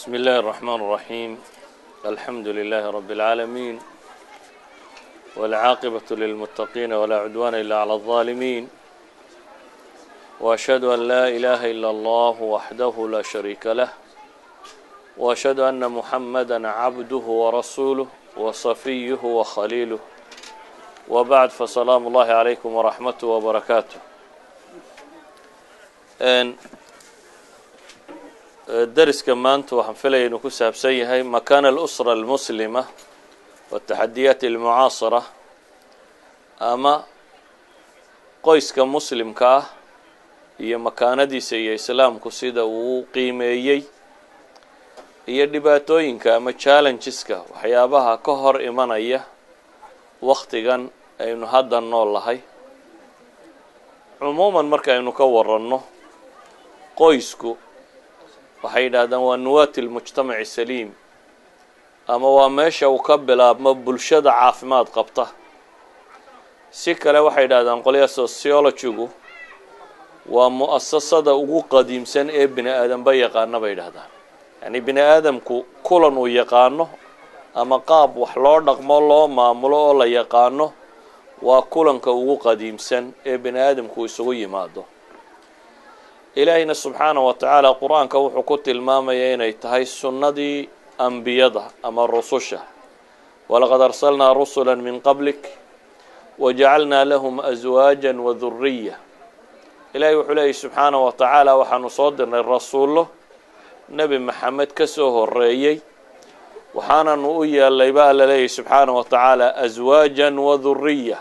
بسم الله الرحمن الرحيم. الحمد لله رب العالمين، والعاقبة للمتقين ولا عدوان إلا على الظالمين، وأشهد أن لا إله إلا الله وحده لا شريك له، وأشهد أن محمدا عبده ورسوله وصفيه وخليله، وبعد فسلام الله عليكم ورحمته وبركاته. درس كمان وحنفله إنه كسابسي هاي مكان الأسرة المسلمة والتحديات المعاصرة. أما قيس كمسلم كاه هي مكان دي سي إسلام كسيدة وقيميي هي دباتوين كأما challenges كا وحيابها كهر إيمانية وقت كان إنه هذا النور لهاي عموما مركا إنه كورنه قيسكو waxay yidhaahdaan waa nuwaati almujtamaci saliim ama waa meesha uu ka bilaabmo bulshada caafimaad qabta. si kale waxay yidhaahdaan qolyaha sociology-gu waa mu'asasada ugu qadiimsan ee bini aadamba yaqaana bay yidhaahdaan. yani bini aadamku kulan uu yaqaano ama qaab wax loo dhaqmo loo maamulo oo la yaqaano waa kulanka ugu qadiimsan ee bini aadamku isugu yimaado. إلهنا سبحانه وتعالى قرآن كوحكوت الماميين يتهي السنة أنبيضة أما الرسوشة ولقد أرسلنا رسلا من قبلك وجعلنا لهم أزواجا وذرية. إلهي وحليه سبحانه وتعالى وحنصدر الرسول نبي محمد كسوه الرئي وحانا نؤيا اللي بقى لله سبحانه وتعالى أزواجا وذرية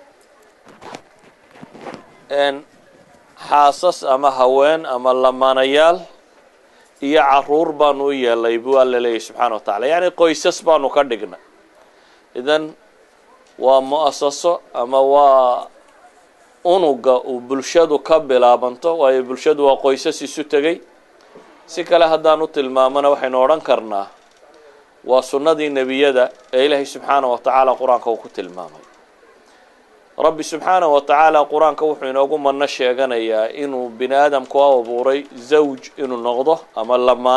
xaasas ama haween ama lamaanayaal iyo caruur baanu u yeelay buu alla leeyahay subxaana wa tacaala. yani qoysas baanu ka dhignay. idan waa mu'asaso ama waa unuga uu bulshadu ka bilaabanto, waayo bulshadu waa qoysas isu tegay. si kale haddaan u tilmaamana waxaynu odhan karnaa waa sunnadii nebiyada ee ilaahay subxaana wa tacaala qur-aanka uu ku tilmaamay. rabbi subxaana wa tacaala qur-aanka wuxuu inoogu manno sheeganayaa inuu bini aadamku u abuuray zawj inuu noqdo ama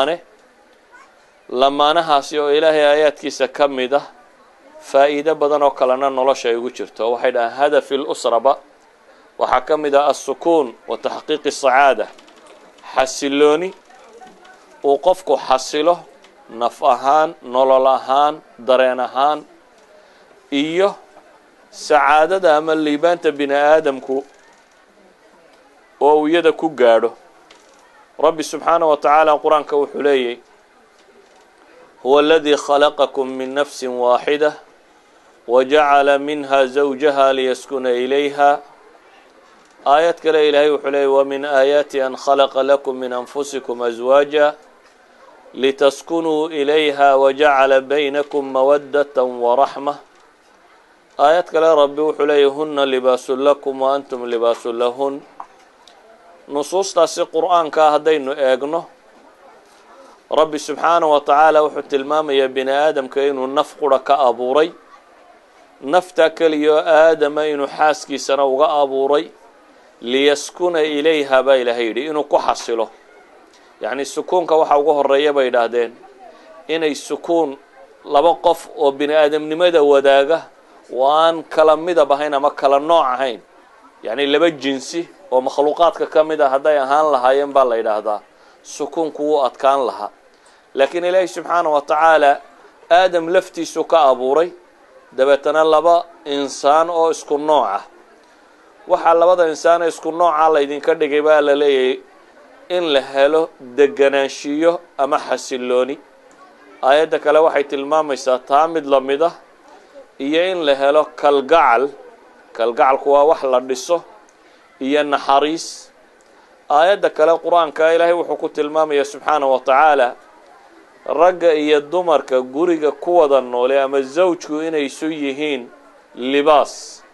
lamaanahaasi oo ilaahay aayaadkiisa ka mid ah faa'iido badan oo kalena nolosha ay ugu jirto. waxay dhahaan hadafi lusraba waxaa ka mid ah assukuun wa taxqiiqi sacaada, xasilooni uu qofku xasilo naf ahaan, nolol ahaan, dareen ahaan, iyo sacaadada ama liibaanta bini aadamku oo uu iyada ku gaadho. rabbi subxaana wa tacaala qur-aanka wuxuu leeyahy huwa aladii khalaqakum min nafsin waaxida wajacala minha zawjaha liyaskuna ilayha. aayad kale ilaahay wuxuu leeyahy wamin aayaati an khalaqa lakum min anfusikum aswaaja litaskunuu ilayha wajacala baynakum mawaddatan waraxma. aayad kale rabbi wuxuu leeyahy huna libaasun lakum wa antum libaasun lahun. nusuustaasi qur-aanka haddaynu eegno rabbi subxaana wa tacaala wuxuu tilmaamayaa bini aadamka inuu naf qura ka abuuray, nafta keliyo aadama inuu xaaskiisana uga abuuray liyaskuna ilayha baa ilaahay yidhi inuu ku xasilo. yacni sukuunka waxa ugu horeeya bay yidhaahdeen inay sukuun laba qof oo bini aadamnimada wadaaga waan kala midab ahayn ama kala nooc ahayn, yani laba jinsi oo makhluuqaadka ka mid ah hadday ahaan lahaayeen baa la yidhaahdaa sukuunku wuu adkaan lahaa. laakiin ilaahay subxaana wa tacaala aadam laftiisu ka abuuray, dabeetana laba insaan oo isku nooc ah. waxaa labada insaan ee isku nooca laydinka dhigay baa la leeyahay in la helo deganaanshiyo ama xasilooni. aayadda kale waxay tilmaamaysaa taa mid la mid ah iyo in la helo kalgacalku waa wax la dhiso iyo naxariis. aayadda kale qur-aanka ilaahay wuxuu ku tilmaamaya subxaana wa tacaala ragga iyo dumarka guriga ku wada noole ama zawjku inay isu yihiin libaas,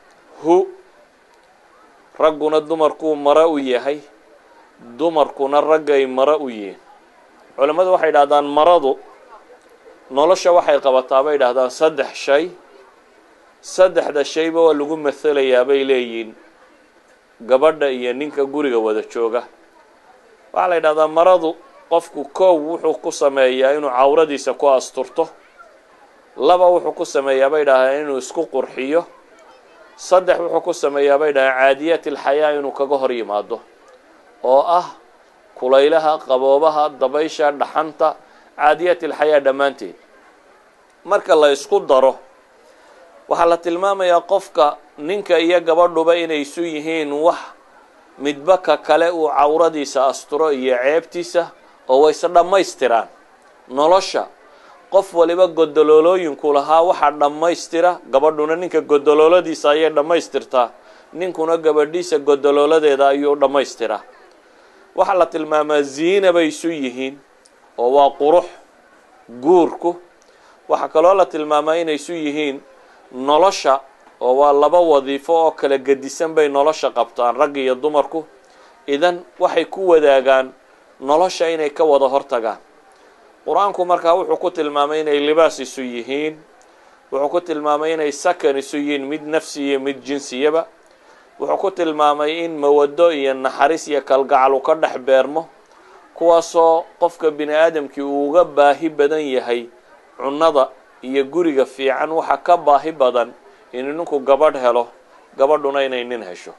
ragguna dumarkuu mare u yahay, dumarkuna raggay mare u yihiin. culimmadu waxay yidhahdaan maradu nolosha waxay qabataa bay yidhahdaan saddex shay. saddexda shayba waa lagu mathalayaa bay leeyihiin gabadha iyo ninka guriga wada jooga. waxaa la yidhahdaa maradu qofku kow wuxuu ku sameeyaa inuu cawradiisa ku asturto laba wuxuu ku sameeyaa bay dhaaheen inuu isku qurxiyo saddex wuxuu ku sameeyaa bay dhaaheen caadiyat alxayaa inuu kaga hor yimaado oo ah kulaylaha qaboobaha dabaysha dhaxanta caadiyat alxayaa dhammaanteed marka la isku daro waxaa la tilmaamayaa qofka ninka iyo gabadhuba inay isu yihiin wax midba ka kale uu cawradiisa asturo iyo ceebtiisa oo wayse dhammaystiraan nolosha qof waliba godoloolooyinku lahaa waxaa dhammaystira gabadhuna ninka godolooladiisa ayay dhammaystirtaa ninkuna gabadhiisa godolooladeeda ayuu dhammaystiraa waxaa la tilmaamaa ziina bay isu yihiin oo waa qurux guurku waxaa kaloo la tilmaamaa inay isu yihiin nolosha oo waa laba wadiifo oo kala gedisan bay nolosha qabtaan rag iyo dumarku idan waxay ku wadaagaan nolosha inay ka wada hortagaan qur-aanku markaa wuxuu ku tilmaamay inay libaas isu yihiin wuxuu ku tilmaamay inay sakan isu yihiin mid nafsi iyo mid jinsiyaba wuxuu ku tilmaamay in mawado iyo naxariis iyo kalgacal uu ka dhex beermo kuwaasoo qofka bini aadamkii uu uga baahi badan yahay cunnada iyo guriga fiican waxa ka baahi badan inuu ninku gabadh helo gabadhuna inay nin hesho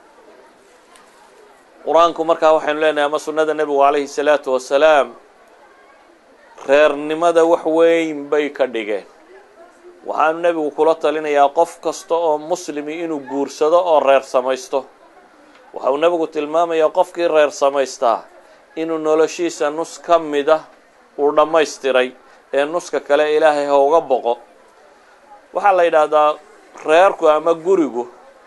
qur-aanku markaa waxaynu leenahay ama sunnada nebigu calayhi salaatu wasalaam reernimada wax weyn bay ka dhigeen waxaanu nebigu kula talinayaa qof kasta oo muslimi inuu guursado oo reer samaysto waxauu nebigu tilmaamayaa qofkii reer samaystaa inuu noloshiisa nus ka mida uu dhammaystiray ee nuska kale ilaahay ha uga boqo waxaa la yidhaahdaa reerku ama gurigu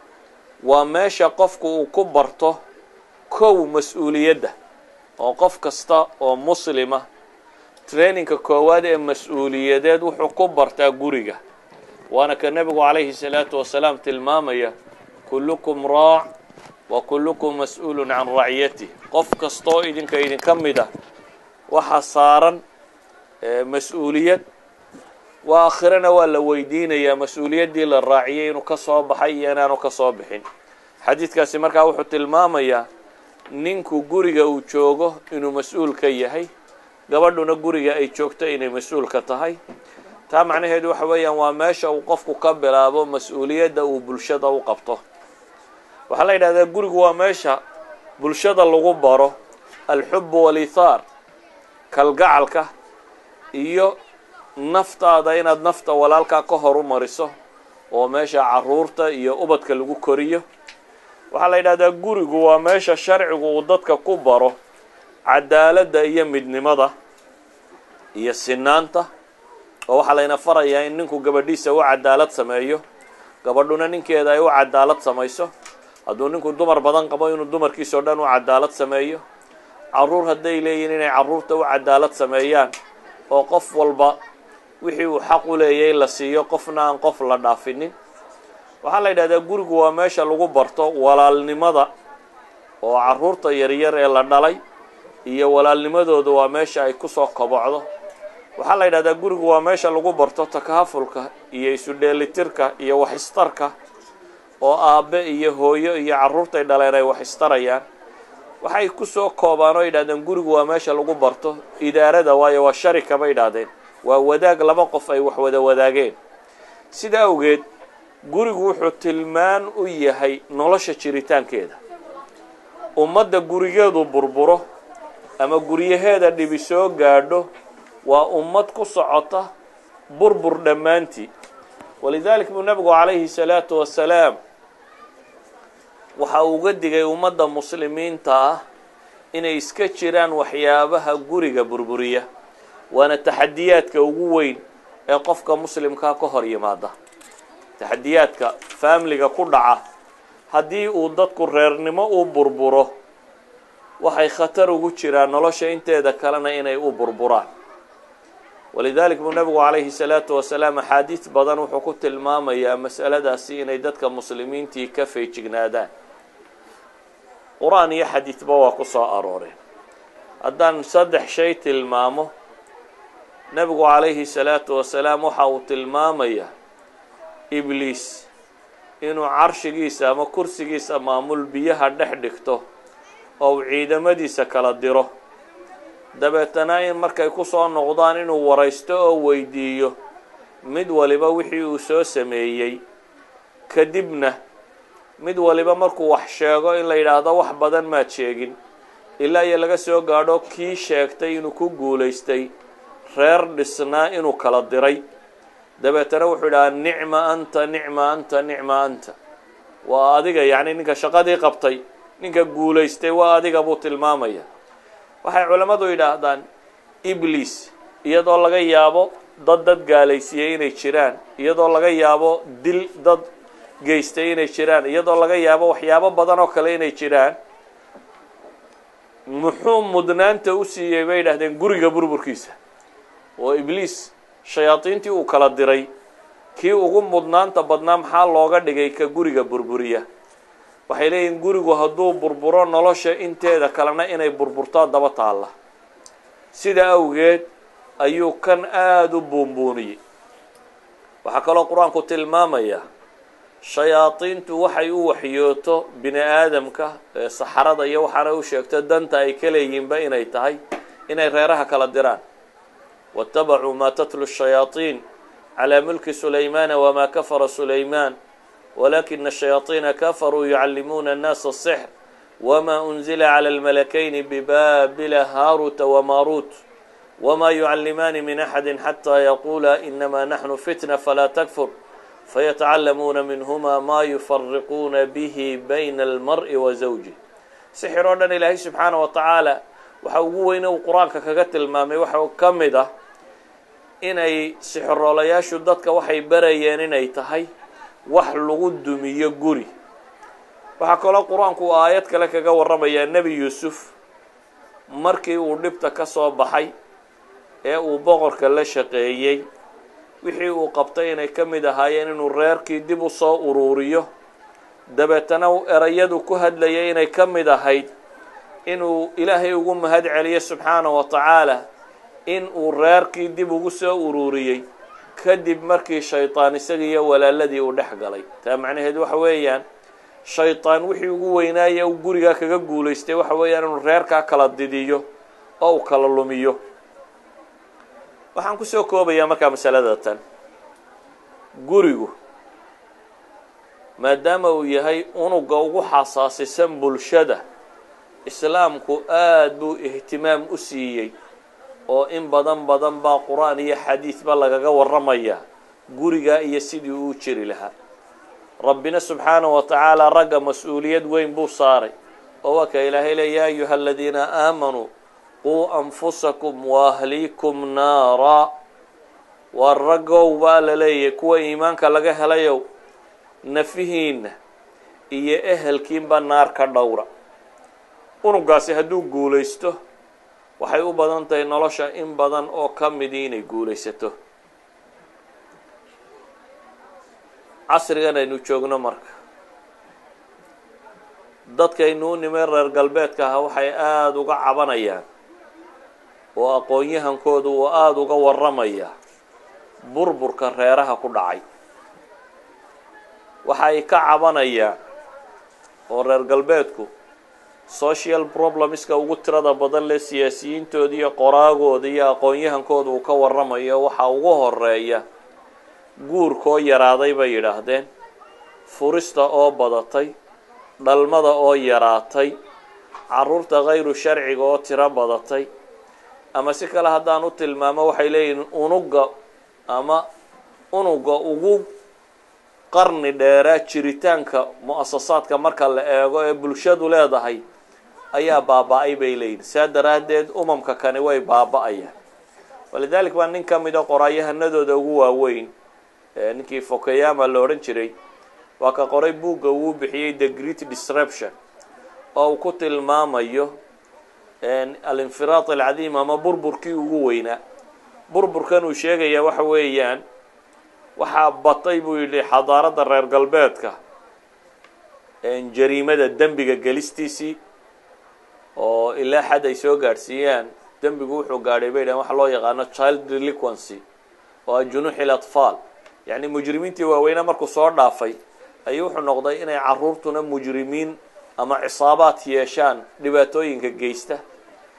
waa meesha qofku uu ku barto kow mas-uuliyadda oo qof kasta oo muslima traininka koowaad ee mas-uuliyadeed wuxuu ku bartaa guriga waana ka nebigu calayhi salaatu wasalaam tilmaamaya kullukum raac wa kullukum mas-uulun can raciyatih qof kastaoo idinka mid ah waxaa saaran mas-uuliyad waa aakhirana waa la weydiinayaa mas-uuliyaddii la raaciyay inuu ka soo baxay iyo inaanu ka soo bixin xadiidkaasi markaa wuxuu tilmaamayaa ninku guriga uu joogo inuu mas-uul ka yahay gabadhuna guriga ay joogto inay mas-uul ka tahay taa macnaheedu waxa weeyaan waa meesha uu qofku ka bilaabo mas-uuliyadda uu bulshada u qabto waxaa la yidhahdaa gurigu waa meesha bulshada lagu baro alxubu walithaar kalgacalka iyo naftaada inaad nafta walaalkaa ka hor u mariso oo meesha caruurta iyo ubadka lagu koriyo waxaa la yidhahdaa gurigu waa meesha sharcigu uu dadka ku baro cadaaladda iyo midnimada iyo sinaanta oo waxaa layna farayaa in ninku gabadhiisa u cadaalad sameeyo gabadhuna ninkeeda ay u cadaalad samayso hadduu ninku dumar badan qabo inuu dumarkiisao dhan u cadaalad sameeyo caruur hadday leeyihin inay caruurta u cadaalad sameeyaan oo qof walba wixii uu xaq u leeyay la siiyo qofna aan qof la dhaafinin waxaa la yidhahdaa gurigu waa meesha lagu barto walaalnimada oo caruurta yaryar ee la dhalay iyo walaalnimadooda waa meesha ay kusoo kobocdo waxaa la yidhahdaa gurigu waa meesha lagu barto takaafulka iyo isu dheelitirka iyo waxistarka oo aabbe iyo hooyo iyo carruurtay dhaleen ay waxistarayaan waxay kusoo koobaan oo yidhahdeen gurigu waa meesha lagu barto idaarada waayo waa sharika bay yidhahdeen waa wadaag laba qof ay wax wada wadaageen sida awgeed gurigu wuxuu tilmaan u yahay nolosha jiritaankeeda ummadda gurigeedu burburo ama guryaheeda dhibi soo gaadho waa ummad ku socota burbur dhammaantii walidaalika buu nabigu calayhi salaatu wasalaam waxa uu uga digay ummadda muslimiinta ah inay iska jiraan waxyaabaha guriga burburiya waana taxadiyaadka ugu weyn ee qofka muslimkaa ka hor yimaada taxadiyaadka faamiliga ku dhaca haddii uu dadku reernimo u burburo waxay khatar ugu jiraan nolosha inteeda kalena inay u burburaan walidaalika buu nabigu calayhi salaatu wasalaam axaadiis badan wuxuu ku tilmaamayaa mas'aladaasi inay dadka muslimiintii ka feejignaadaan qur-aan iyo xadiidba waa ku soo arooreen haddaan saddex shay tilmaamo nabigu calayhi salaatu wasalaam waxa uu tilmaamayaa ibliis inuu carshigiisa ama kursigiisa maamul biyaha dhex dhigto oo uu ciidamadiisa kala diro dabeetana in markay ku soo noqdaan inuu waraysto oo weydiiyo mid waliba wixii uu soo sameeyey kadibna mid waliba markuu wax sheego in la yidhaahdo wax badan maad sheegin ilaa iyo laga soo gaadho kii sheegtay inuu ku guulaystay reer dhisnaa inuu kala diray dabeetana wuxuu yidhahaa nicma anta nicma anta nicma anta waa adiga yacni ninka shaqadii qabtay ninka guulaystay waa adiga buu tilmaamaya waxay culammadu yidhaahdaan ibliis iyadoo laga yaabo dad gaalaysiiyey inay jiraan iyadoo laga yaabo dil dad geystay inay jiraan iyadoo laga yaabo waxyaabo badan oo kale inay jiraan muxuu mudnaanta u siiyey bay yidhahdeen guriga burburkiisa oo ibliis shayaadiintii uu kala diray kii ugu mudnaanta badnaa maxaa looga dhigay ka guriga burburiya waxay leeyihin gurigu hadduu burburo nolosha inteeda kalena inay burburto daba taalla sida awgeed ayuu kan aada u buunbuuniyey waxaa kaloo qur-aanku tilmaamaya shayaadiintu waxay u waxyooto bini aadamka saxarada iyo waxaana u sheegto danta ay ka leeyihiinba inay tahay inay reeraha kala diraan waاtabacuu maa tatlu الshayaaطiin calىa mulki sulaymaana wamaa kafara sulaymaan walakina الshayaaطiina kafaruu yucallimuuna الnaasa الsixr wma unzila calى اlmalakayni bibaabila haaruuta wamaaruut wma yucallimaani min axadi xatى yaquula inama naxnu fitna falaa takfur fayatacallamuuna minhuma ma yufariquuna bihi bayna almar'i wa zawjih sixir oo dhan ilaahay subxaana wa tacaala waxa ugu weyne uu qur-aanka kaga tilmaamay waxa ka mid ah inay sixiroolayaashu dadka waxay barayeen inay tahay wax lagu dumiyo guri waxaa kaloo qur-aanku aayad kale kaga warramayaa nebi yuusuf markii uu dhibta ka soo baxay ee uu boqorka la shaqeeyey wixii uu qabtay inay ka mid ahaayeen inuu reerkii dib u soo uruuriyo dabeetana erayadu ku hadlayay inay ka mid ahayd inuu ilaahay ugu mahad celiyo subxaana wa tacaala in uu reerkii dib ugu soo uruuriyey kadib markii shaytaan isagii iyo walaaladii uu dhex galay taa macnaheed waxa weeyaan shaytaan wixii ugu weynaaya uu gurigaa kaga guulaystay waxa weeyaan inuu reerkaa kala didiyo oo uu kala lumiyo waxaan kusoo koobayaa markaa masalada tan gurigu maadaama uu yahay unuga ugu xasaasisan bulshada islaamku aad buu ihtimaam u siiyey oo in badan baa qur-aan iyo xadiidba lagaga warramaya guriga iyo sidii uu jiri lahaa rabbina subxaana wa tacaala ragga mas-uuliyad weyn buu saaray oo waa ka ilaahay le yaa ayuha aladiina aamanuu quu anfusakum waahliikum naara waa raggow baa la leeyahay kuwa iimaanka laga helayow nafihiinna iyo ehelkiinba naar ka dhowra unugaasi hadduu guulaysto waxay u badan tahay nolosha in badan oo ka midii inay guulaysato casrigan aynu joogno marka dadkaynu u nimay reer galbeedka aha waxay aada uga cabanayaan oo aqoon-yahankoodu uu aada uga warramaya burburka reeraha ku dhacay waxay ka cabanayaan oo reer galbeedku social problemska ugu tirada badan leh siyaasiyiintooda iyo qoraagooda iyo aqoon-yahankooda uu ka warramayo waxaa ugu horeeya guurkoo yaraaday bay yidhaahdeen furista oo badatay dhalmada oo yaraatay carruurta kayru sharciga oo tiro badatay ama si kale haddaan u tilmaamo waxay leeyihiin unuga ugu qarni dheeraa jiritaanka mu-asasaadka marka la eego ee bulshadu leedahay ayaa baaba-ay bay leeyihin saa daraaddeed umamka kani way baaba-ayaan walidalik baa nin ka mid a qoraayahanadooda ugu waaweyn ninkii Fukuyama la odhan jiray waa ka qoray buugga uu bixiyey The Great Disruption oo uu ku tilmaamayo al-infiraat al-cadiim ama burburkii ugu weynaa burburkan uu sheegaya waxa weeyaan waxaa batay buu yidhi xadaaradda reer galbeedka jariimada dembiga gelistiisii oo ilaa xad ay soo gaadhsiiyaan dembigu wuxuu gaadhay bay dhahan waxa loo yaqaano child delinquency oo junuuxi al-atfaal yacni mujrimiintii waaweynaa markuu soo dhaafay ayuu wuxuu noqday inay carruurtuna mujrimiin ama cisaabaad yeeshaan dhibaatooyinka geysta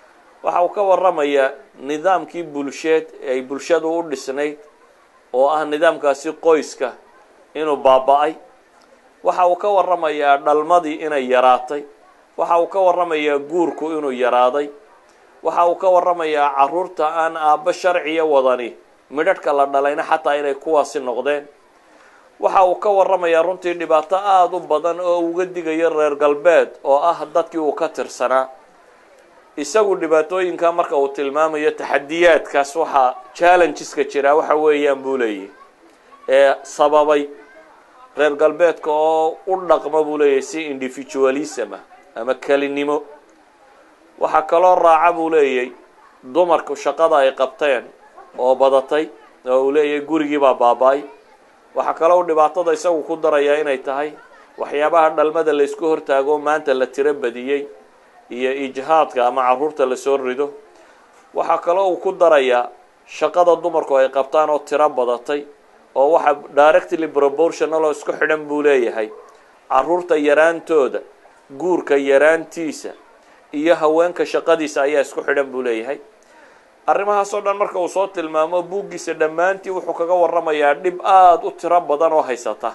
waxa uu ka warramayaa nidaamkii bulsheed ay bulshadu u dhisnayd oo ah nidaamkaasi qoyska inuu baaba'ay. waxa uu ka warramayaa dhalmadii inay yaraatay. waxa uu ka warramayaa guurku inuu yaraaday. waxa uu ka warramayaa carruurta aan aabba sharciya wadani midhadhka la dhalayna xataa inay kuwaasi noqdeen. waxa uu ka warramayaa runtii dhibaato aada u badan oo uga digayo reer galbeed oo ah dadkii uu ka tirsanaa. isagu dhibaatooyinka marka uu tilmaamayo taxadiyaadkaas waxaa challengeska jira waxa weeyaan buu leeyahy ee sababay reer galbeedka oo u dhaqma buu leeyahy si individualism ama kelinimo. waxaa kaloo raaca buu leeyahy dumarku shaqada ay qabteen oo badatay oo uu leeyahay gurigii baa baaba'ay. waxaa kaloo dhibaatada isagu ku darayaa inay tahay waxyaabaha dhalmada la isku hortaago maanta la tiro badiyey iyo ijhaadka ama carruurta la soo rido. waxaa kaloo uu ku darayaa shaqada dumarku ay qabtaan oo tiro badatay oo waxa directly proportional oo isku xidhan buu leeyahay carruurta yaraantooda, guurka yaraantiisa iyo haweenka shaqadiisa ayaa isku xidhan buu leeyahay. arrimahaas oo dhan marka uu soo tilmaamo buuggiisa dhammaantii wuxuu kaga warramayaa dhib aada u tiro badan oo haysata.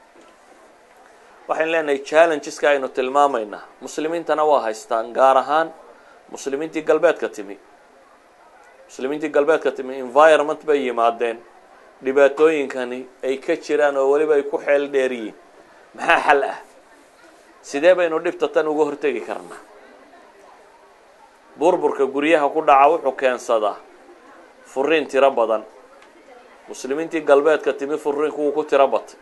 waxaan leenahay challengeska aynu tilmaamaynaa muslimiintana waa haystaan, gaar ahaan muslimiintii galbeedka timi. muslimiintii galbeedka timi environment bay yimaadeen dhibaatooyinkani ay ka jiraan oo weliba ay ku xeel dheer yihiin. maxaa xal ah? sidee baynu dhibta tan uga hortegi karnaa? burburka guryaha ku dhaca wuxuu keensadaa furiin tiro badan. muslimiintii galbeedka timi furiinku wuu ku tiro batay.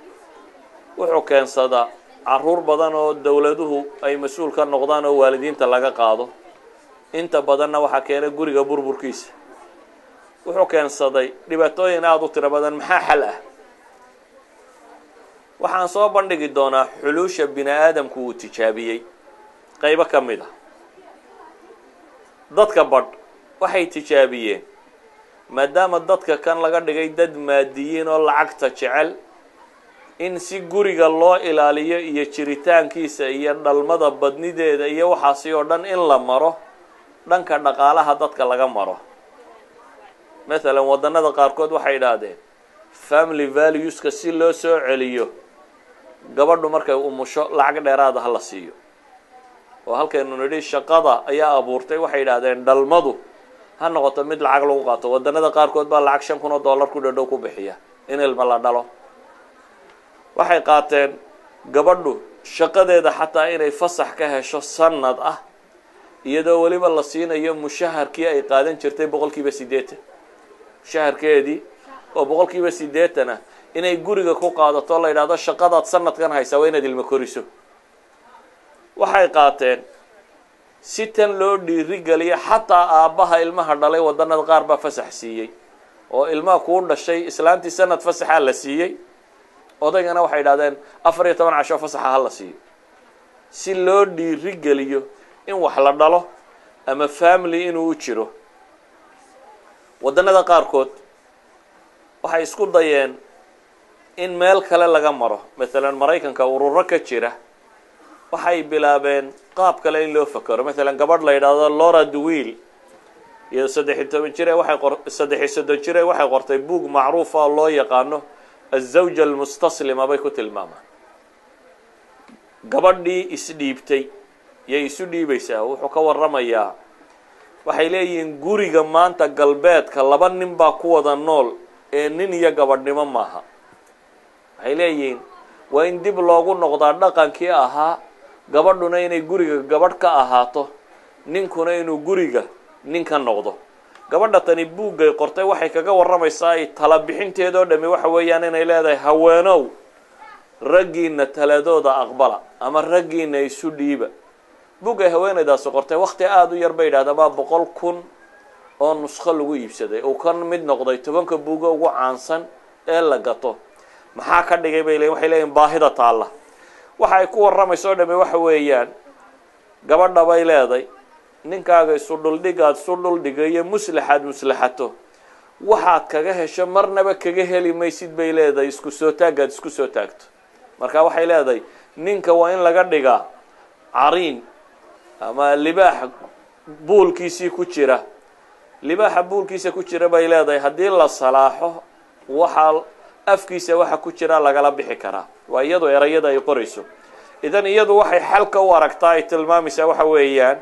wuxuu keensadaa carruur badan oo dowladuhu ay mas-uul ka noqdaan oo waalidiinta laga qaado. inta badanna waxaa keenay guriga burburkiisa. wuxuu keensaday dhibaatooyin aada u tiro badan. maxaa xal ah? waxaan soo bandhigi doonaa xuluusha bini aadamku uu tijaabiyey qaybo ka mid ah. dadka badh waxay tijaabiyeen maadaama dadka kan laga dhigay dad maadiyiin oo lacagta jecel in si guriga loo ilaaliyo iyo jiritaankiisa iyo dhalmada badnideeda iyo waxaasi oo dhan in la maro dhanka dhaqaalaha dadka laga maro. mathalan waddanada qaarkood waxay idhaahdeen family valueska si loo soo celiyo gabadhu markay umusho lacag dheeraada ha la siiyo. oo halkaynu nidhi shaqada ayaa abuurtay waxay idhaahdeen dhalmadu ha noqoto mid lacag lagu qaato. waddanada qaarkood baa lacag $5,000 ku dhadhow ku bixiya in ilma la dhalo. waxay qaateen gabadhu shaqadeeda xataa inay fasax ka hesho sanad ah iyadoo weliba la siinayo mushaharkii ay qaadan jirtay 80%. mushaharkeedii oo 80% ah inay guriga ku qaadato la yidhaahdo shaqadaad sanadkan haysaa waa inaad ilmo koriso. waxay qaateen si tan loo dhiirigeliya xataa aabbaha ilmaha dhalay waddanada qaar baa fasax siiyey oo ilmaha kuu dhashay islaantii sanad fasaxa la siiyey. odaygana waxay idhahdeen 14 casho fasaxa ha la siiyo si loo dhiirigeliyo in wax la dhalo ama family inuu u jiro. waddanada qaarkood waxay isku dayeen in meel kale laga maro. mathalan maraykanka ururo ka jira waxay bilaabeen qaab kale in loo fakaro. mathalan gabadh la yidhaahdo Laura Dwell iyo 13 jir waxay qortay buug macruuf ah oo loo yaqaano الزوجة المستسلمة bay ku tilmaamaan. gabadhii isdhiibtay yay isu dhiibaysaa. wuxuu ka warramayaa waxay leeyihiin guriga maanta galbeedka 2 nin baa ku wada nool ee nin iyo gabadhnimo maaha. waxay leeyihiin waa in dib loogu noqdaa dhaqankii ahaa gabadhuna inay guriga gabadh ka ahaato ninkuna inuu guriga nin ka noqdo. gabadha tani buuggay qortay waxay kaga warramaysaa ay tala bixinteedoo dhami waxa weeyaan inay leedahay haweenow raggiina taladooda aqbala ama raggiina isu dhiiba. buuggay haweenaydaasi qortay waqti aada u yar bay yidhahdaa baa 100,000 oo nusqo lagu iibsaday oo kan mid noqday 10 buuga ugu caansan ee la gato. maxaa ka dhigay bay leeyihiin? waxay leeyihiin baahida taalla. waxa ay ku warramayso dhami waxa weeyaan gabadha bay leedahay ninkaaga isu dhuldhigaad isu dhuldhigayo muslaxaad muslaxato waxaad kaga hesho marnaba kaga heli maysid bay leedahay isku soo taagaad isku soo taagto. marka waxay leedahay ninka waa in laga dhigaa cariin ama libaax buulkiisii ku jira libaaxa buulkiisa ku jira bay leedahay haddii la salaaxo waxaa afkiisa waxa ku jira lagala bixi karaa waa iyadu erayada ay qorayso idan iyadu waxay xalka u aragtaa ay tilmaamaysaa waxa weeyaan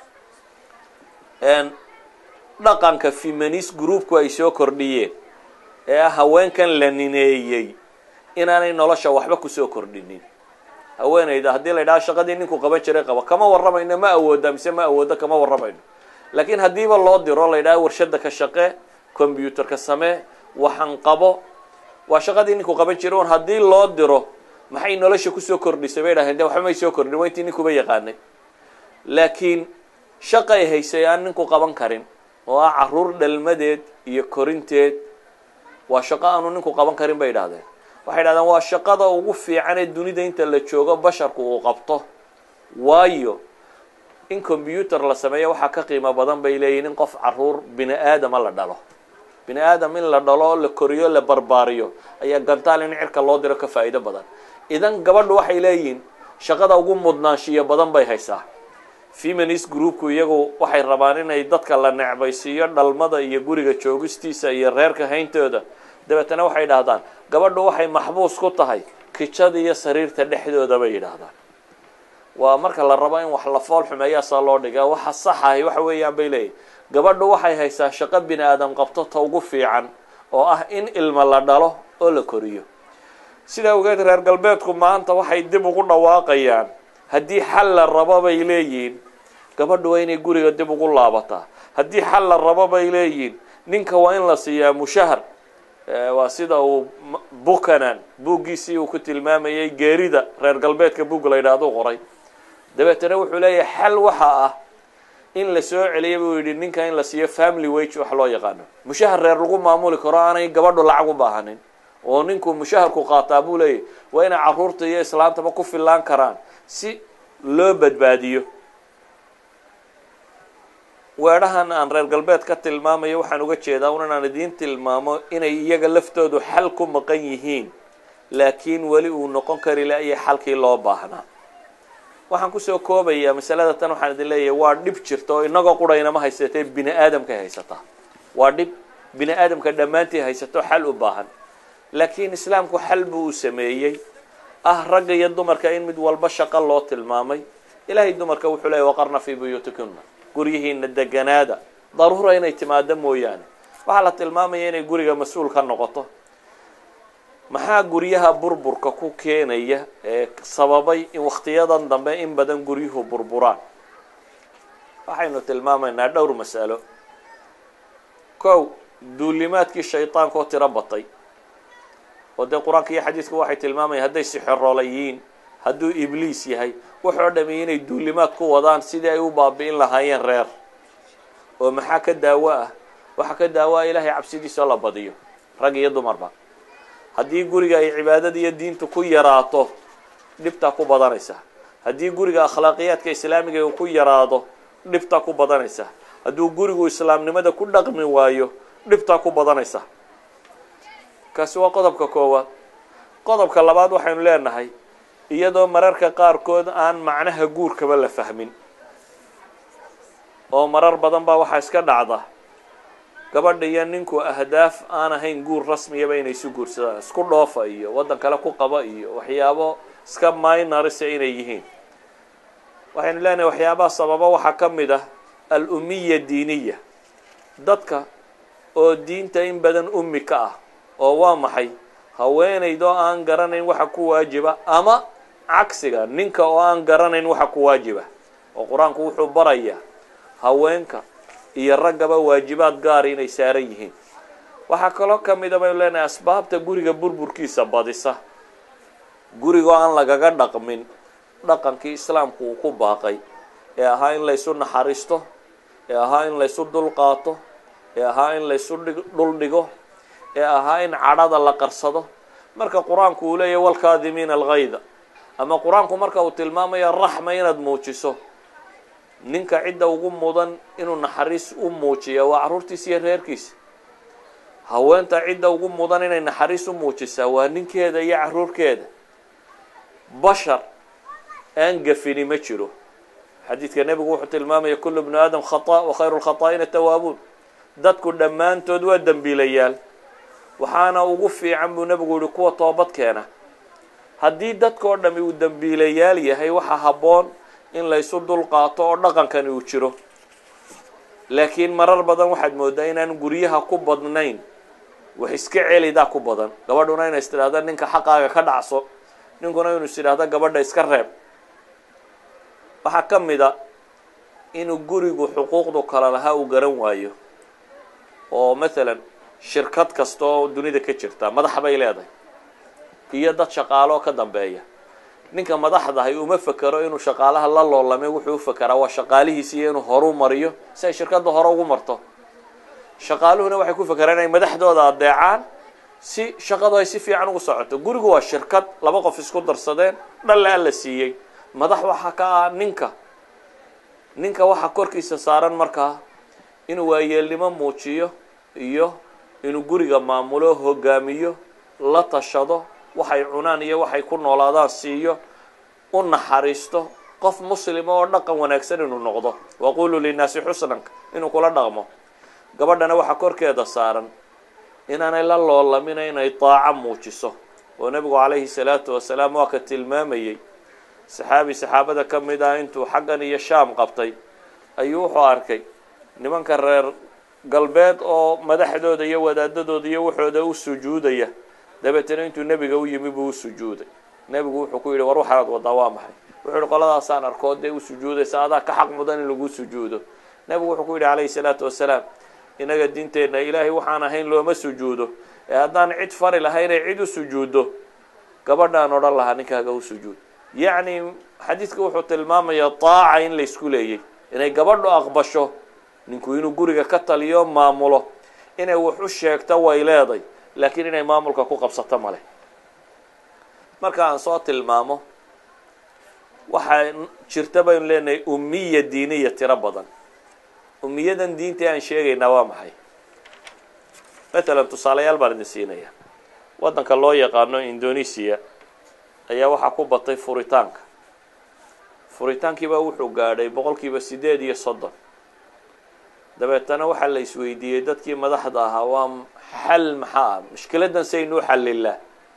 dhaqanka feminist groupku ay soo kordhiyeen ee haweenkan la nineeyey inaanay nolosha waxba ku soo kordhinin haweenayda haddii la yidhaha shaqadii ninku qaban jiray qaba kama warramayno ma awooda mise ma awooda kama warramayno laakiin haddiiba loo diro la yidhaha warshada ka shaqee combyuutarka samee waxaan qabo waa shaqadii ninku qaban jiray un haddii loo diro maxay nolosha kusoo kordhisay bay dhaheen de waxba may soo kordhin waa intii ninkuba yaqaanay laakiin shaqay haysay aan ninku qaban karin oo ah caruur dhalmadeed iyo korinteed waa shaqo aanu ninku qaban karin bay yidhahdeen waxay yidhahdeen waa shaqada ugu fiican ee dunida inta la joogo basharku uu qabto waayo in combyuutar la sameeyo waxaa ka qiimo badan bay leeyihin in qof caruur bini aadama la dhalo bini aadam in la dhalo la koriyo la barbaariyo ayaa gantaal in cirka loo diro ka faa'iido badan idan gabadhu waxay leeyihiin shaqada ugu mudnaanshiyo badan bay haysaa feminist groupku iyagu waxay rabaan inay dadka la necbaysiiyo dhalmada iyo guriga joogistiisa iyo reerka hayntooda dabeetana waxay yidhaahdaan gabadhu waxay maxbuus ku tahay kijada iyo sariirta dhexdooda bay yidhaahdaan waa marka la rabo in wax la fool xumeeyaa saa loo dhigaa waxa sax ahi waxa weeyaan bay leeyihin gabadhu waxay haysaa shaqo bini aadam qabto ta ugu fiican oo ah in ilmo la dhalo oo la koriyo sidaa ogeed reer galbeedku maanta waxay dib ugu dhawaaqayaan haddii xal la rabo bay leeyihiin gabadhu waa inay guriga dib ugu laabataa haddii xal la rabo bay leeyihiin ninka waa in la siiyaa mushahar waa sida uu Buchanan buuggiisii uu ku tilmaamayay geerida reer galbeedka buug la yidhaahdo qoray dabeetana wuxuu leeyahay xal waxa ah in la soo celiyo buu yidhi ninka in la siiyo family wage wax loo yaqaano mushahar reer lagu maamuli karo aanay gabadhu lacag u baahanin oo ninku mushaharku qaataa buu leeyahay waa inay caruurta iyo islaantaba ku filaan karaan si loo badbaadiyo weedhahan aan reer galbeed ka tilmaamayo waxaan uga jeedaa inaan idiin tilmaamo inay iyaga laftoodu xal ku maqan yihiin laakiin weli uu noqon kari laayay xalkii loo baahnaa waxaan kusoo koobayaa masalada tan waxaan idin leeyahay waa dhib jirta oo inagoo qurayna ma haysatay bini aadamka haysata waa dhib bini aadamka dhammaantii haysato xal u baahan laakiin islaamku xal buu u sameeyey ah ragga iyo dumarka in mid walba shaqo loo tilmaamay ilaahay dumarka wuxuu leeyahay waqarna fi buyutikunna guryihiina deganaada daruura inay timaado mooyaane waxaa la tilmaamaya inay guriga mas-uul ka noqoto maxaa guryaha burburka ku keenaya ee sababay in waqtiyadan dambe in badan guryuhu burburaan waxaynu tilmaamaynaa dhowr mas'alo kow duulimaadkii shaytaanka oo tiro batay oo dee qur-aanka iyo xadiidku waxay tilmaamayaan hadday sixirolayiin hadduu ibliis yahay wuxuu dhamay inay duulimaad ku wadaan sidii ay u baabi'in lahaayeen reer oo maxaa ka daawo ah waxa ka daawo ah ilaahay cabsidiisa la badiyo rag iyo dumarba haddii guriga ay cibaadada iyo diintu ku yaraato dhibtaa ku badanaysa haddii guriga akhlaaqiyaadka islaamiga uu ku yaraado dhibtaa ku badanaysa hadduu gurigu islaamnimada ku dhaqmi waayo dhibtaa ku badanaysa kaasi waa qodobka koowaad qodobka labaad waxaynu leenahay iyadoo mararka qaarkood aan macnaha guurkaba la fahmin oo marar badan baa waxaa iska dhacda gabadha iyo ninku ahdaaf aan ahayn guur rasmiyaba inay isu guursadaan isku dhoofa iyo waddan kale ku qaba iyo waxyaabo iska minorisa inay yihiin waxaynu leenahay waxyaabaha sababa waxaa ka mid ah al-ummiya diiniya dadka oo diinta in badan ummi ka ah oo waa maxay haweenaydoo aan garanayn waxa ku waajiba ama cagsiga ninka oo aan garanayn waxa ku waajiba oo qur-aanku wuxuu barayaa haweenka iyo raggaba waajibaad gaar inay saaran yihiin waxaa kaloo ka mid a baynu leenahay asbaabta guriga burburkiisa badisa gurigoo aan lagaga dhaqmin dhaqankii islaamku uu ku baaqay ee ahaa in laysu naxariisto ee ahaa in laysu dulqaato ee ahaa in laysu dhul dhigo ee ahaa in cadhada la qarsado marka qur-aanku uu leeyahay walkaadimiina alghayda ama qur-aanku marka uu tilmaamayo raxma inaad muujiso ninka cidda ugu mudan inuu naxariis u muujiya waa carruurtiisa iyo reerkiisa haweenta cidda ugu mudan inay naxariis u muujisaa waa ninkeeda iyo carruurkeeda bashar aan gafini ma jiro xadiidka nebigu wuxuu tilmaamaya kullu ibnu aadam khata' wa khayru lkhataa'ina tawaabuun dadku dhammaantood waa dembiilayaal waxaana ugu fiican buu nebigu yihi kuwa toobad keena haddii dadkao dhami uu dembiilayaal yahay waxaa habboon in laysu dul qaato oo dhaqankani uu jiro laakiin marar badan waxaad moodaa inaan guryaha ku badnayn wax iska celidaa ku badan gabadhuna inay istidhaahda ninka xaqaaga ka dhacso ninkuna inuu istidhaahda gabadha iska reeb waxaa ka mid a inuu gurigu xuquuqdu kala lahaa uu garan waayo oo maalan shirkad kasta oo dunida ka jirta madax bay leedahay iyo dad shaqaalo ka dambeeya ninka madaxdahay uma fakero inuu shaqaalaha la loolamay wuxuu u fakeraa waa shaqaalihiisa iyo inuu horu mariyo si ay shirkadda hore ugu marto shaqaaluhuna waxay ku fakeraan inay madaxdooda adeecaan si shaqadu ay si fiican ugu socoto gurigu waa shirkad laba qof isku darsadeen dhalle alla siiyey madax waxaa ka ah ninka waxaa korkiisa saaran markaa inuu waayeelnimo muujiyo iyo inuu guriga maamulo hogaamiyo la tashado waxay cunaan iyo waxay ku noolaadaan siiyo u naxariisto qof muslima oo dhaqan wanaagsan inuu noqdo waqulu linnaasi xusnan inuu kula dhaqmo gabadhana waxaa korkeeda saaran inaanay la loolamin inay daaco muujiso oo nebigu calayhi salaatu wasalaam waa ka tilmaamayey saxaabada ka mid ah intuu xaggan iyo shaam qabtay ayuu wuxuu arkay nimanka reer galbeed oo madaxdooda iyo wadaadadooda iyo waxooda u sujuudaya dabeetana intuu nebiga u yimi buu u sujuuday nebigu wuxuu ku yidhi war waxaad wadaa waa maxay wuxuu yihi qoladaasaan arkoo dee u sujuudaysa adaa ka xaq mudan in lagu sujuudo nebigu wuxuu ku yidhi calayhi salaatu wasalaam inaga diinteenna ilaahay waxaan ahayn looma sujuudo ee haddaan cid fari lahayn ay cid u sujuuddo gabadhaan odhan lahaa ninkaaga u sujuud yacni xadiidka wuxuu tilmaamayaa daaca in la isku leeyay inay gabadhu aqbasho ninku inuu guriga ka taliyo maamulo inay wax u sheegto way leeday laakiin inay maamulka ku qabsato male marka aan soo tilmaamo waxaa jirta baynu leenahay ummiya diiniya tiro badan ummiyadan diinta aan sheegaynaa waa maxay matalan tusaalayaal baan idin siinaya waddanka loo yaqaano indonesia ayaa waxaa ku batay furitaankiibaa wuxuu gaadhay 8% dabeetana waxaa la isweydiiyey dadkii madaxda ahaa waa xal maxaa mushkiladan saynu xallilaa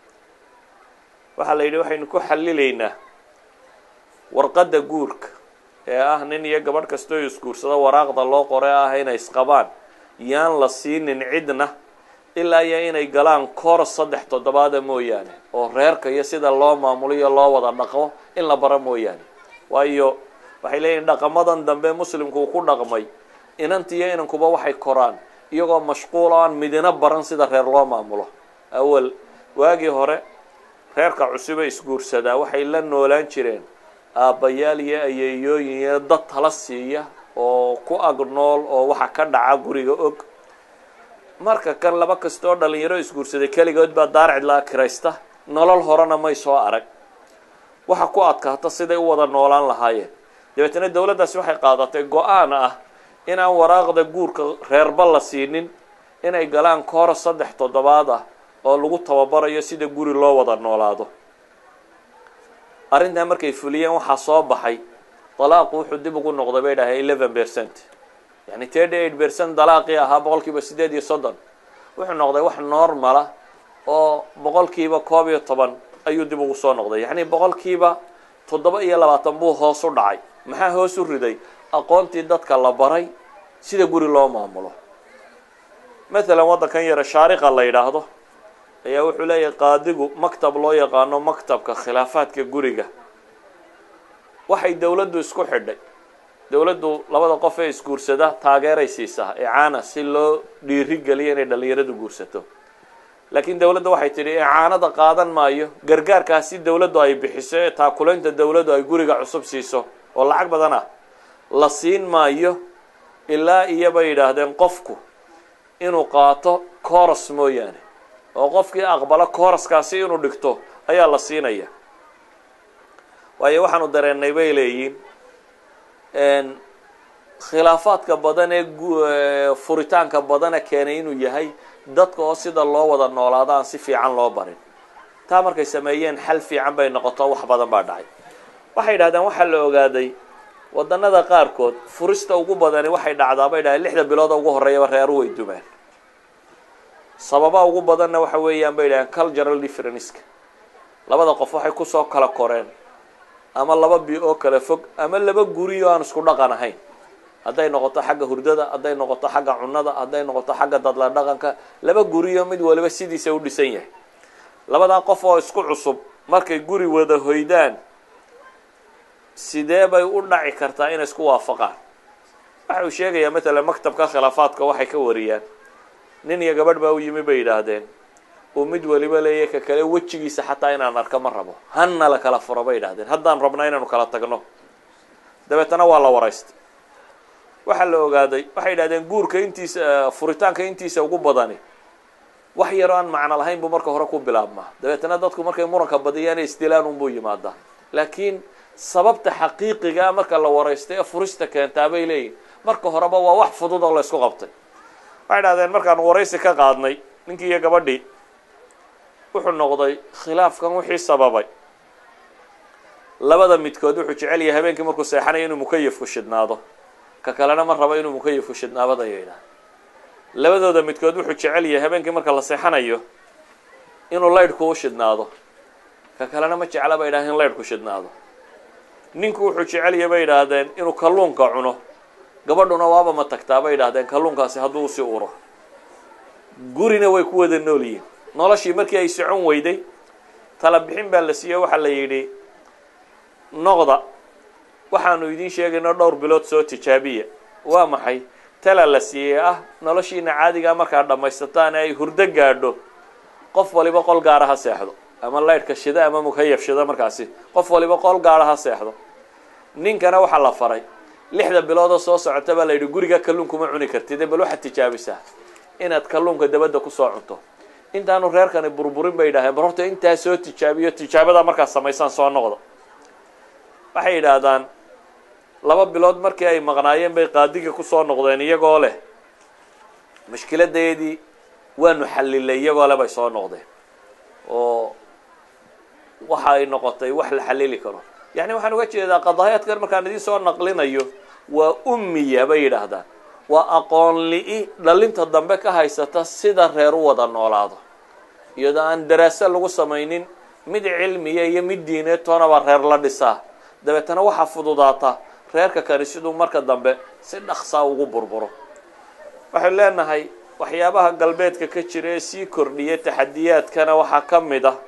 waxaa la yidhi waxaynu ku xallilaynaa warqadda guurka ee ah nin iyo gabadh kastoo isguursado waraaqda loo qoray ah inay isqabaan yaan la siinin cidna ilaa iyo inay galaan koors 3 toddobaada mooyaane oo reerka iyo sida loo maamuliyo loo wada dhaqo in la baro mooyaane waayo waxay leeyihiin dhaqamadan dambe muslimku uu ku dhaqmay inantiyo inankuba waxay koraan iyagoo mashquul aan midina baran sida reer loo maamulo awal waagii hore reerka cusub ee isguursadaa waxay la noolaan jireen aabbayaal iyo ayeeyooyin iyo dad tala siiya oo ku ag nool oo waxa ka dhaca guriga og marka kan laba kastoo dhalinyaro isguursaday keligood baa daar cidlaa kiraysta nolol horena may soo arag waxa ku adkaata siday u wada noolaan lahaayeen dabeetana dawladdaasi waxay qaadatay go-aan ah inaan waraaqda guurka reerba la siinin inay galaan koors 3 toddobaad ah oo lagu tababarayo sida guri loo wada noolaado arrintaa markay fuliyeen waxaa soo baxay talaaqu wuxuu dib ugu noqday bay dhahay 11% yani 38% dalaaqii ahaa 8% wuxuu noqday wax normala oo 11% ayuu dib ugu soo noqday yani 7% buu hoos u dhacay maxaa hoos u riday aqoontii dadka la baray sida guri loo maamulo maalan waddankan yara shaariqa la yidhaahdo ayaa wuxuu leeyahay qaadigu maktab loo yaqaano maktabka khilaafaadka guriga waxay dawladdu isku xidhay dawladdu labada qof ee isguursada taageeray siisaa icaana si loo dhiirigeliyo inay dhalinyaradu guursato laakiin dawladda waxay tidhi icaanada qaadan maayo gargaarkaasi dawladdu ay bixiso ee taakulaynta dawladdu ay guriga cusub siiso oo lacag badan ah la siin maayo ilaa iyabay yidhaahdeen qofku inuu qaato koors mooyaane oo qofkii aqbalo kooraskaasi inuu dhigto ayaa la siinaya waayo waxaanu dareennay bay leeyiin khilaafaadka badan ee furitaanka badana keenay inuu yahay dadka oo sida loo wada noolaado aan si fiican loo barin taa markay sameeyeen xal fiican bay noqoto wax badan baa dhacay waxay yidhahdeen waxaa la ogaaday wadannada qaarkood furista ugu badani waxay dhacdaa bay dhahay 6 bilood ugu horeeyaba reeru way dumaan sababa ugu badanna waxa weeyaan bay dhahay cultural difference labada qof waxay ku soo kala koreen ama laba biyo kala fog ama laba guriyo aan isku dhaqan ahayn haday noqoto xagga hurdada haday noqoto xagga cunada haday noqoto xagga dadla dhaqanka laba guriyo mid waliba sidiisa u dhisan yahay labada qof oo isku cusub markay guri wada hoydaan sidee bay u dhaci kartaa in isku waafaqaan waxa uu sheegaya mesela maktabka khilaafaadka waxay ka wariyaan nin iyo gabadh baa u yimi bay yiraahdeen oo mid waliba leeyahay ka kale wajigiisa xataa inaan arka ma rabo hanna la kala furo bay yiraahdeen haddaan rabnaa inaanu kala tagno dabeetana waa la waraystay waxa la ogaaday waxay yiraahdeen guurka intiisa furitaanka intiisa ugu badani wax yar aan macna lahayn buu marka hore ku bilaabmaa dabeetana dadku markay muranka badiyaan istilaan buu yimaada laakiin sababta xaqiiqiga marka la waraystay furista keenta bay leeyihiin marka horeba waa wax fudud oo la isku qabtay waxay yiraahdeen markaan waraysi ka qaadnay ninkii iyo gabadhii wuxuu noqday khilaafkan wixii sababay labada midkood wuxuu jecel yahay habeenkii markuu seexanayo inuu mukayif ku shidnaado ka kalena ma rabo inuu mukayif ku shidnaado ayayna labadooda midkood wuxuu jecel yahay habeenkii marka la seexanayo inuu leydhku u shidnaado ka kalena ma jecla bay yiraahdeen leydhku shidnaado ninku wuxuu jecel yahay bay yiraahdeen inuu kalluunka cuno gabadhuna waaba ma tagtaa bay yiraahdeen kalluunkaasi hadduu si uro gurina way ku wada noolyihiin noloshii markii ay socon weyday tala bixin baa la siiyay waxa la yidhi noqda waxaanu idin sheegaynaa dhowr bilood soo tijaabiya waa maxay tala la siiyay noloshiina caadiga markaa dhamaysataan ay hurdo gaadho qof waliba qol gaar ah seexdo ama leydhka shida ama mukayaf shida markaasi qof waliba qol gaar ah seexdo ninkana waxa la faray 6 bilood soo socota baa la yidhi guriga kalluunka ma cuni kartid bal waxa tijaabisaa inaad kalluunka dabada ku soo cunto intaanu reerkani burburin bay yiraahdeen barorta inta soo tijaabiyo tijaabada marka sameeysan soo noqdo waxay yiraahdaan 2 bilood markii ay maqnaayeen bay qaadiga ku soo noqdeen iyagoo leh mushkiladeedii waanu xalilay iyagoo leh bay soo noqdeen oo waxa ay noqotay wax la xalili karo yani waxaan uga jeedaa qadaayadkan markaan idin soo naqlinayo waa ummiya bay yiraahdaan waa aqoon li dhalinta dambe ka haysata sida reer u wada noolaado iyadoo aan daraasad lagu sameeynin mid cilmiye iyo mid diineed toona reer la dhisaa dabeetana waxa fududaata reerka kaniisadu marka dambe si dhaqsa ugu burburo waxay leenahay waxyaabaha galbeedka ka jira si kordhiye taxadiyaadkana waxa kamid ah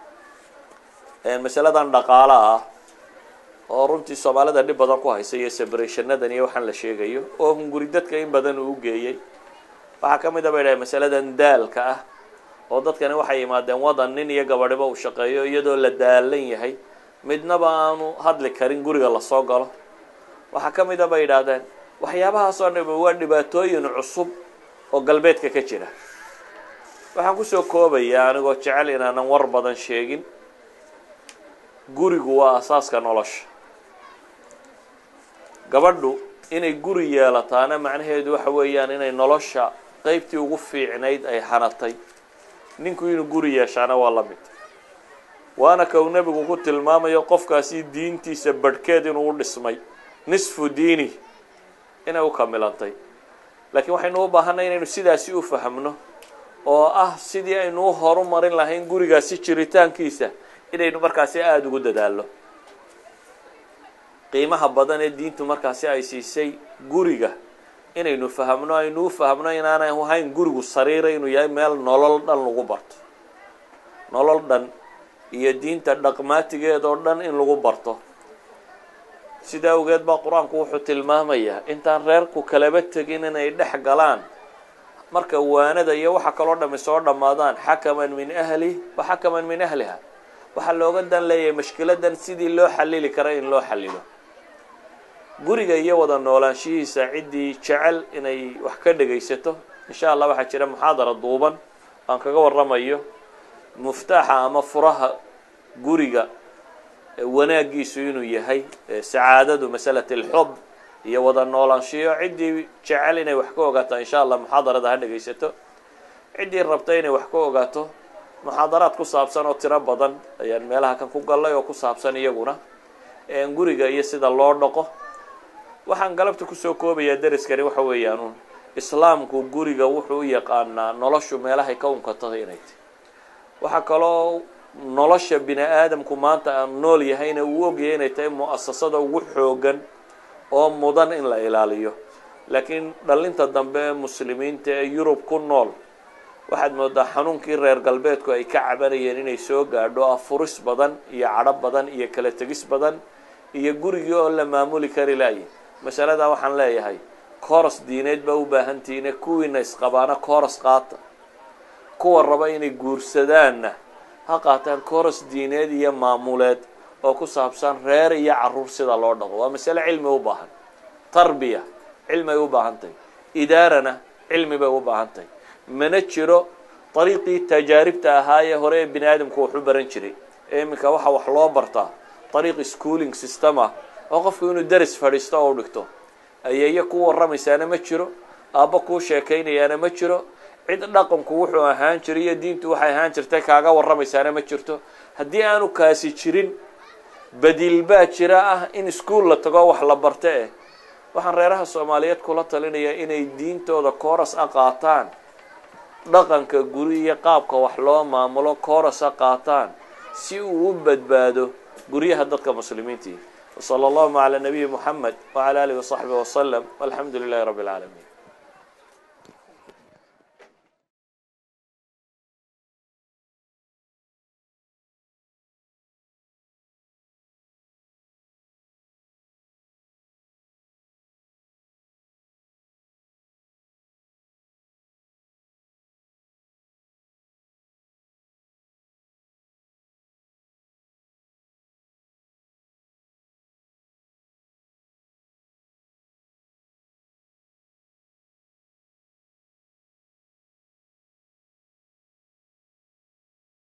mas'aladan dhaqaalaha oo runtii Soomaalida dib badan ku haysay separationadan iyo waxaan la sheegayo oo hunguri dadka in badan uu geeyay waxa kamid ah bay mas'aladan daalka oo dadkani waxay yimaadeen wadan nin iyo gabadhiba u shaqeeyo iyadoo la daalan yahay midnaba aanu hadli karin guriga la soo galo waxa kamid ah bay yiraahdeen waxyaabahaas oo dhan waa dhibaatooyin cusub oo galbeedka ka jira waxaan ku soo koobayaa anigoo jecel inaan war badan sheegin gurigu waa asaaska nolosha gabadhu inay guri yeelataana macnaheedu waxa weeyaan inay nolosha qaybtii ugu fiicnayd ay xanatay ninku inuu guri yeeshaana waa la mid waana ka nabigu ku tilmaamayo qofkaasi diintiisa badhkeed inuu u dhismay nisfu diini inay u kamilantay laakiin waxaynu u baahanay inaynu sidaasi u fahamno oo sidii aynu horumarin lahayn gurigaasi jiritaankiisa inaynu markaasi aad ugu dadaalo qiimaha badan ee diintu markaasi ay siisay guriga inaynu fahamno inaanay ahayn gurigu sariir inuu yahay meel nolol dhan lagu barto nolol dhan iyo diinta dhaqmaatigeed oo dhan in lagu barto sida ogeed baa quraanku wuxuu tilmaamayaa intaan reerku kalaba tagin inay dhex galaan marka waanada iyo waxa kale oo dhami soo dhamaadaan xakaman min ahli wa xakaman min ahliha waxa looga dan leeyahay mushkiladan sidii loo xalili karo in loo xalilo guriga iyo wada noolaanshihiisa cidii jecel inay wax ka dhageysato insha Allah waxa jira muxaadara duuban aan kaga warramayo muftaaxa ama furaha guriga wanaagiisu inuu yahay saadadu mas'alatul hub iyo wada noolaanshiyo cidii jecel inay wax ka ogaato insha Allah muxaadarada ha dhageysato cidii rabtay inay wax ka ogaato muxaadaraad ku saabsan oo tiro badan ayaan meelaha kan ku galay oo ku saabsan iyaguna guriga iyo sida loo dhaqo waxaan galabta ku soo koobayaa dariskani waxa weeyaan islaamku guriga wuxuu yaqaanaa noloshu meelahay ka unkatay inay tahay waxa kaloo nolosha bini aadamku maanta aan nool yahayna uu ogyahay inay tahay mu'assasada ugu xoogan oo mudan in la ilaaliyo laakiin dhalinta dambe muslimiinta ee Yurub ku nool waxaad moodaa xanuunkii reer galbeedku ay ka cabanayeen inay soo gaadho afuris badan iyo cadhab badan iyo kala tegis badan iyo gurigii oo la maamuli kari laayay masalada waxaan leeyahay kooras diineed baa u baahan tihiin kuwiina isqabaana kooras qaata kuwa raba inay guursadaanna ha qaataan kooras diineed iyo maamuleed oo ku saabsan reer iyo caruur sida loo dhaqo waa mas'ale cilmi u baahan tarbiya cilmi u baahantay idaarana cilmi bay u baahantay mana jiro طريقي تجاربته هاي هوري بني آدم كو حبرن جري إمك waxa wax loo bartaa طريق schooling system oo qofku inuu daris fadhiisto oo dhigto ayay ku warramaysaana ma jiro aaba ku sheekaynayana ma jiro cid dhaqanku wuxuu ahaan jiray diintu waxay ahaan jirtay kaaga warramaysaana ma jirto hadii aanu kaasi jirin badil baa jira ah in school la tago wax la bartay waxaan reeraha Soomaaliyeed kula talinayaa inay diintooda kooras qaataan dhaqanka guriga qaabka wax loo maamulo kooras qaataan si uu u badbaado guriyaha dadka muslimiinta sallallahu ala nabiy Muhammad wa ala alihi wa sahbihi wa sallam walhamdulillahi rabbil alamin